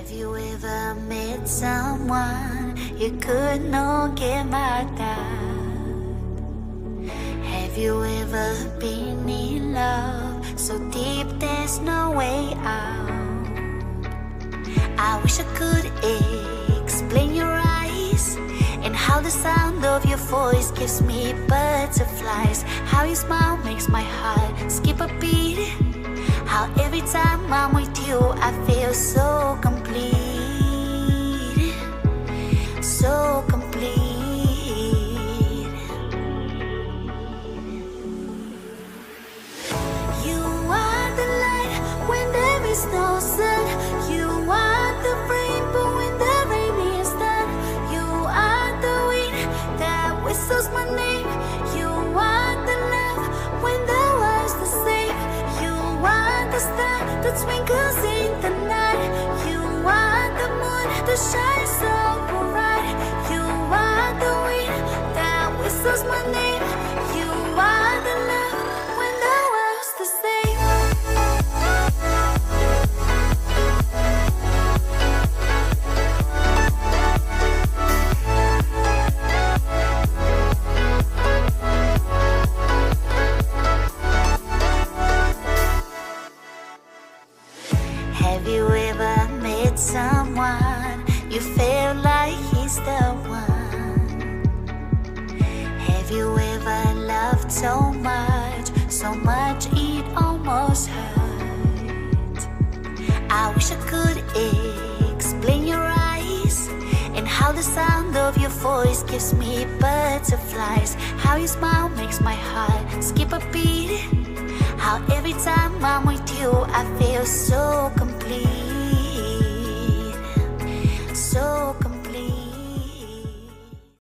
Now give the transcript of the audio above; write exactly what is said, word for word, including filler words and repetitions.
Have you ever met someone you could not get mad at? Have you ever been in love so deep there's no way out? I wish I could explain your eyes and how the sound of your voice gives me butterflies. How your smile makes my heart skip a beat. How every time I'm with you I feel so complete, so complete. You are the light when there is no sun. You are the rainbow when the rain is done. You are the wind that whistles my name. You are the love when the world's the same. You are the star that twinkles in the night. You are the moon that shines so bright. You are the wind that whistles my name. You are the love when the world's the same. Have you ever met someone you felt like he's the one? Have you ever loved so much, so much it almost hurt? I wish I could explain your eyes and how the sound of your voice gives me butterflies. How your smile makes my heart skip a beat. How every time I'm with you I feel so complete.